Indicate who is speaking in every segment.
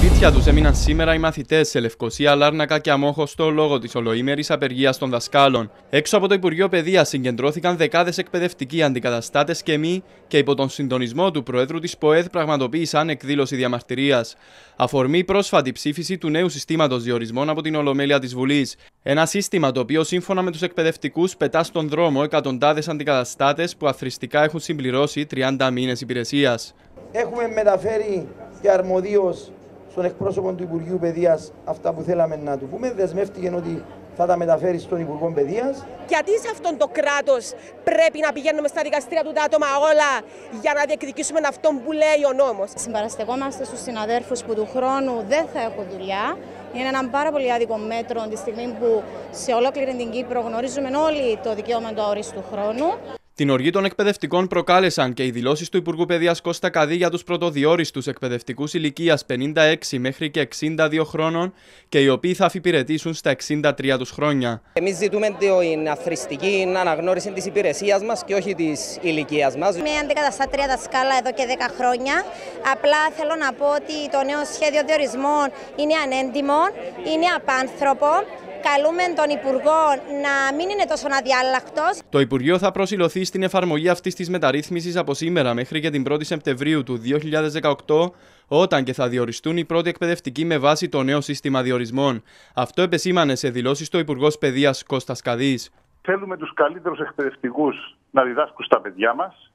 Speaker 1: σπίτια τους έμειναν σήμερα οι μαθητές σε Λευκοσία, Λάρνακα και Αμόχωστο λόγω της ολοήμερης απεργίας των δασκάλων. Έξω από το Υπουργείο Παιδείας συγκεντρώθηκαν δεκάδες εκπαιδευτικοί, αντικαταστάτες και μη και υπό τον συντονισμό του Προέδρου της ΠΟΕΔ πραγματοποίησαν εκδήλωση διαμαρτυρίας. Αφορμή πρόσφατη ψήφιση του νέου συστήματος διορισμών από την Ολομέλεια της Βουλής. Ένα σύστημα το οποίο σύμφωνα με τους εκπαιδευτικούς πετά στον δρόμο εκατοντάδες αντικαταστάτες που αθροιστικά έχουν συμπληρώσει 30 μήνες υπηρεσίας.
Speaker 2: Έχουμε μεταφέρει και αρμοδίως στον εκπρόσωπο του Υπουργείου Παιδείας αυτά που θέλαμε να του πούμε. Δεσμεύτηκε ότι θα τα μεταφέρει στον Υπουργό Παιδείας.
Speaker 3: Γιατί σε αυτόν το κράτος πρέπει να πηγαίνουμε στα δικαστήρια του τα άτομα όλα για να διεκδικήσουμε αυτό που λέει ο νόμος?
Speaker 4: Συμπαραστεκόμαστε στους συναδέρφους που του χρόνου δεν θα έχουν δουλειά. Είναι ένα πάρα πολύ άδικο μέτρο τη στιγμή που σε ολόκληρη την Κύπρο γνωρίζουμε όλοι το δικαίωμα του αορίστου χρόνου.
Speaker 1: Την οργή των εκπαιδευτικών προκάλεσαν και οι δηλώσεις του Υπουργού Παιδείας Κώστα Καδί για τους πρωτοδιόριστους εκπαιδευτικούς ηλικίας 56 μέχρι και 62 χρόνων και οι οποίοι θα αφιπηρετήσουν στα 63 τους χρόνια.
Speaker 5: Εμείς ζητούμε την αθροιστική αναγνώριση της υπηρεσίας μας και όχι της ηλικίας μας.
Speaker 4: Είμαι αντικαταστάτρια δασκάλα εδώ και 10 χρόνια. Απλά θέλω να πω ότι το νέο σχέδιο διορισμών είναι ανέντιμο, είναι απάνθρωπο. Καλούμε τον Υπουργό να μην είναι τόσο αδιάλακτος.
Speaker 1: Το Υπουργείο θα προσηλωθεί στην εφαρμογή αυτής της μεταρρύθμισης από σήμερα μέχρι και την 1η Σεπτεμβρίου του 2018, όταν και θα διοριστούν οι πρώτοι εκπαιδευτικοί με βάση το νέο σύστημα διορισμών. Αυτό επεσήμανε σε δηλώσεις το Υπουργός Παιδείας Κώστας Καδής.
Speaker 6: Θέλουμε τους καλύτερους εκπαιδευτικούς να διδάσκουν στα παιδιά μας.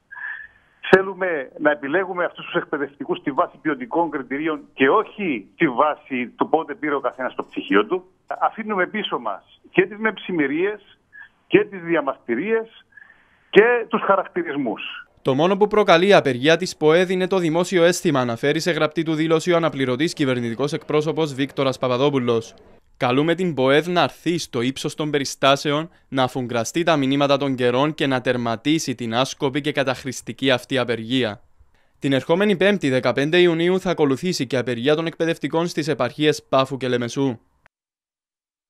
Speaker 6: Θέλουμε να επιλέγουμε αυτούς τους εκπαιδευτικούς στη βάση ποιοτικών κριτηρίων και όχι στη βάση του πότε πήρε ο καθένας το πτυχίο του. Αφήνουμε πίσω μας και τις μεψημερίες και τις διαμαρτυρίες και τους χαρακτηρισμούς.
Speaker 1: Το μόνο που προκαλεί η απεργία της ΠΟΕΔ είναι το δημόσιο αίσθημα, αναφέρει σε γραπτή του δήλωση ο αναπληρωτής κυβερνητικός εκπρόσωπος Βίκτορας Παπαδόπουλος. Καλούμε την ΠΟΕΔ να έρθει στο ύψος των περιστάσεων, να αφουγκραστεί τα μηνύματα των καιρών και να τερματίσει την άσκοπη και καταχρηστική αυτή απεργία. Την ερχόμενη 5η 15 Ιουνίου θα ακολουθήσει και απεργία των εκπαιδευτικών στις επαρχίες Πάφου και Λεμεσού.